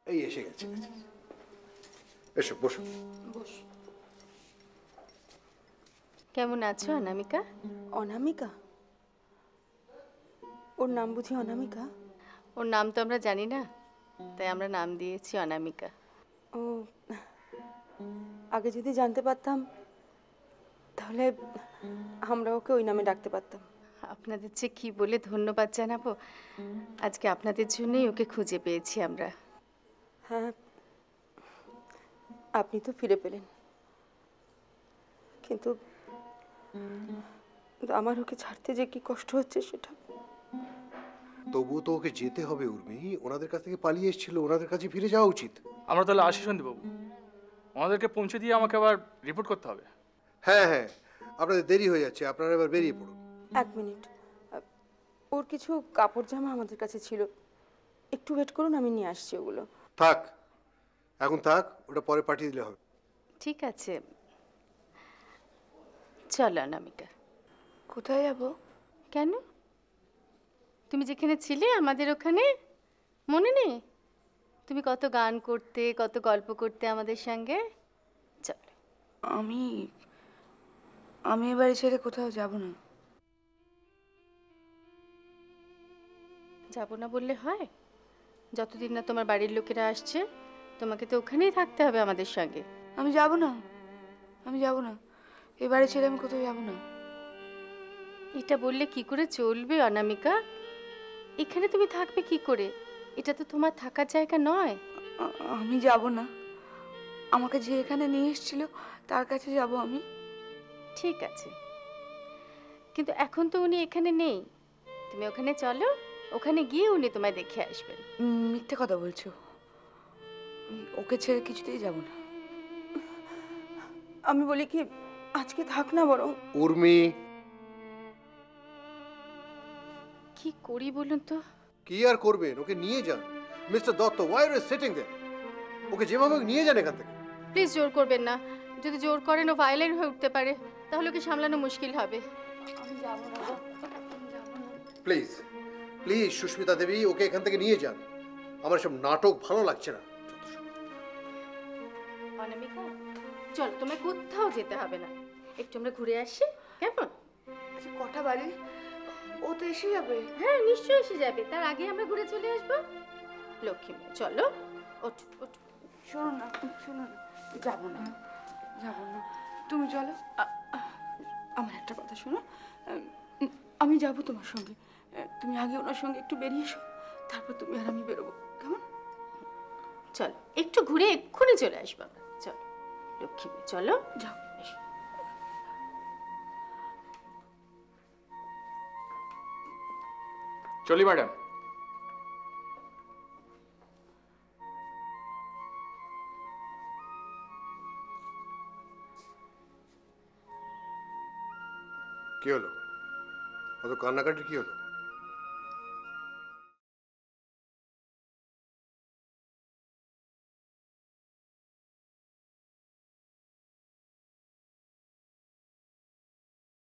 এই এসে গেছে। এসো বসো। কেমন আছো অনামিকা? অনামিকা? ওর নাম বুঝি অনামিকা? ওর নাম তো আমরা জানি না, তাই আমরা নাম দিয়েছি অনামিকা। ও, আগে যদি জানতে পারতাম তাহলে আমরা ওকে ওই নামে ডাকতে পারতাম। আপনাদের যে কি বলে ধন্যবাদ জানাবো, আজকে আপনাদের জন্যই ওকে খুঁজে পেয়েছি আমরা। হ্যাঁ, আপনি তো ফিরে পেলেন, কিন্তু আমার ওকে ছাড়তে যে কি কষ্ট হচ্ছে সেটা। তবুও তো ওকে যেতে হবে উর্মি, ওনাদের কাছ থেকে পালিয়ে এসেছিল, ওনাদের কাছে ফিরে যাওয়া উচিত। আমরা তাহলে আসি সন্দীপবাবু, ওনাদেরকে পৌঁছে দিয়ে আমাকে আবার রিপোর্ট করতে হবে। হ্যাঁ হ্যাঁ, আপনাদের দেরি হয়ে যাচ্ছে, আপনারা এবার বেরিয়ে পড়ুন। এক মিনিট, ওর কিছু কাপড় জামা আমাদের কাছে ছিল, একটু ওয়েট করুন, আমি নিয়ে আসছি ওগুলো। থাক, এখন থাক, ওটা পরে পাঠিয়ে দিলে হবে। ঠিক আছে, চলো অনামিকা। কোথায় যাব? কেন, তুমি যেখানে ছিলে আমাদের ওখানে, মনে নেই? তুমি কত গান করতে, কত গল্প করতে আমাদের সঙ্গে। চলো। আমি এ বাড়ি ছেড়ে কোথাও যাব না। যাবো না বললে হয়? যতদিন না তোমার বাড়ির লোকেরা আসছে, তোমাকে তো ওখানেই থাকতে হবে আমাদের সঙ্গে। আমি যাব না, আমি যাব না, এ বাড়ি ছেড়ে আমি কোথাও যাব না। এটা বললে কি করে চলবে অনামিকা? এখানে তুমি থাকবে কি করে? এটা তো তোমার থাকার জায়গা নয়। আমি যাব না, আমাকে যে এখানে নিয়ে এসেছিল তার কাছে যাব আমি। ঠিক আছে, কিন্তু এখন তো উনি এখানে নেই। তুমি ওখানে চলো, ওখানে গিয়ে উনি তোমায় দেখে আসবেন। মিথ্যে কথা বলছো, আমি ওকে ছেড়ে কিছুতেই যাব না। আমি বলি কি, আজকে থাক না বরং। উর্মি, কি করি বলুন তো? কি আর করবেন, ওকে নিয়ে যান। Mister Datta, why are you sitting there? Okay যেভাবে হোক নিয়ে যান এখান থেকে। প্লিজ জোর করবেন না, যদি জোর করেন ও ভায়োলেন্ট হয়ে উঠতে পারে, তাহলে ওকে সামলানো মুশকিল হবে। আমি যাব না, please please Sushmita Devi, okay এখান থেকে নিয়ে যান। আমার সব নাটক ভালো লাগছে না। অনামিকা, চল, তোমায় কোথাও যেতে হবে না, একটু আমরা ঘুরে আসি, কেমন? আচ্ছা কটা বাজে? ও তো এসে যাবে। হ্যাঁ, নিশ্চয়ই এসে যাবে, তার আগে আমরা ঘুরে চলে আসবো। লক্ষ্মী মেয়ে, চলো, ওঠো ওঠো। শোনো না, শোনো না, যাব না, যাব না, তুমি চলো। আমার একটা কথা শোনো, আমি যাব তোমার সঙ্গে, তুমি আগে ওনার সঙ্গে একটু বেরিয়ে এসো, তারপর তুমি আর আমি বেরোবো, কেমন? চলো, একটু ঘুরে এক্ষুনি চলে আসবো আমরা, চলো লক্ষ্মী মেয়ে, চলো যাও। এসো। চলি ম্যাডাম। কি হলো? অত কান্নাকাটি কি হলো?